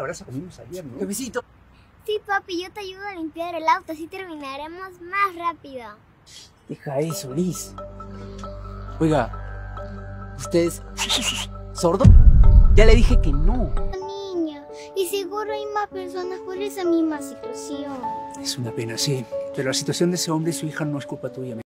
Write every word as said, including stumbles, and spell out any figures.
abraza comimos ayer, ¿no? Jefecito. Sí, papi, yo te ayudo a limpiar el auto, así terminaremos más rápido. Deja eso, Liz. Oiga, ¿usted es sordo? Ya le dije que no. Niña, y seguro hay más personas por esa misma situación. Es una pena, sí. Pero la situación de ese hombre y su hija no es culpa tuya.